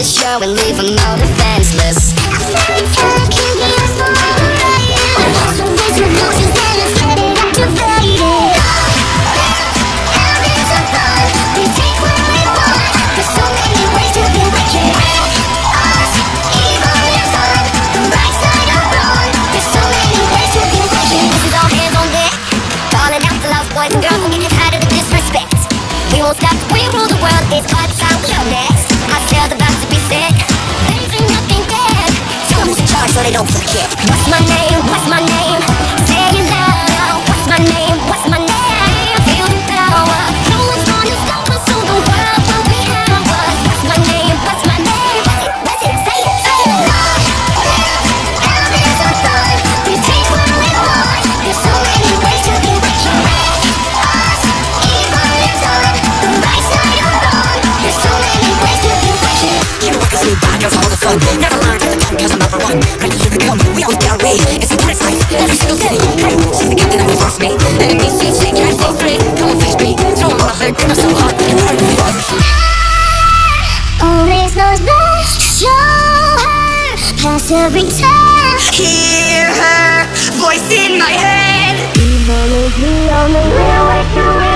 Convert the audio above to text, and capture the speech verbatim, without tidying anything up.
show and leave them all defenseless. A fairy tale can be a story. So raise your emotions and let's get it activated. Hell is a fun. We take what we want. There's so many ways to be wicked. Us, evil is on. The right side or wrong. There's so many ways to be wicked. This is all hands on deck. Calling out to lost boys and girls and getting tired of the disrespect. We won't stop till we rule the world. It's our time, we're next. Our sails about to be set. There's nothing dead. Tell them who's in charge so they don't forget. What's my name? What's my name? Say it loud. What's my name? What's my name? Feel the power. No one's gonna stop us, so the world will be ours. What's my name? What's my name? What's it? What's it? Say it. Say it. Hell is a fun. We take what we want. There's so many ways to be wicked. Us, evil is on. The right side or wrong. There's so many ways to be wicked. You know what can see bad girls all the fun. Never mind at the gun cause I'm number one. Ready to become, we always get our way. It's the best life, every single day. Hey, she's the captain of the first mate. Let me see, she can't stay free. Come on, fish me, throw them on her, give her so hot. You heard me, always knows best. Show her past every time. hear her voice in my head. Evil is the only real way to